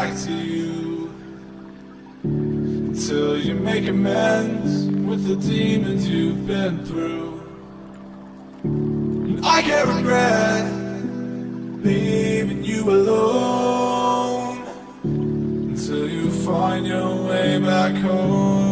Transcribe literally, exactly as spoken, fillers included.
back to you, until you make amends with the demons you've been through. And I can't regret leaving you alone, until you find your way back home.